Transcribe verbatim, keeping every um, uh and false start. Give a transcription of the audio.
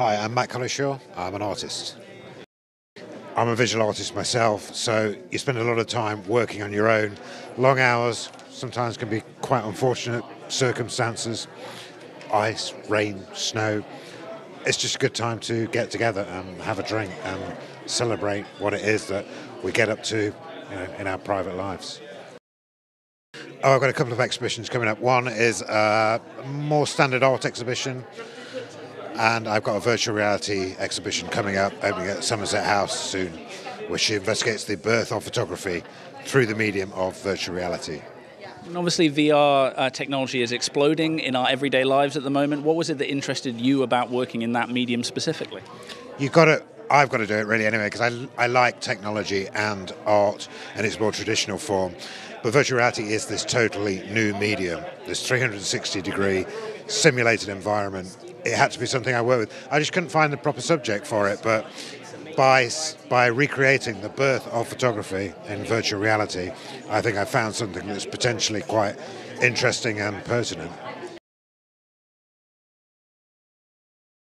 Hi, I'm Matt Collishaw. I'm an artist. I'm a visual artist myself, so you spend a lot of time working on your own. Long hours, sometimes can be quite unfortunate circumstances. Ice, rain, snow. It's just a good time to get together and have a drink and celebrate what it is that we get up to, you know, in our private lives. Oh, I've got a couple of exhibitions coming up. One is a more standard art exhibition, and I've got a virtual reality exhibition coming up, opening at Somerset House soon, which investigates the birth of photography through the medium of virtual reality. And obviously V R uh, technology is exploding in our everyday lives at the moment. What was it that interested you about working in that medium specifically? You've got to, I've got to do it really anyway, because I, I like technology and art in its more traditional form. But virtual reality is this totally new medium, this three hundred sixty degree simulated environment. It had to be something I work with. I just couldn't find the proper subject for it, but by by recreating the birth of photography in virtual reality, I think I found something that's potentially quite interesting and pertinent.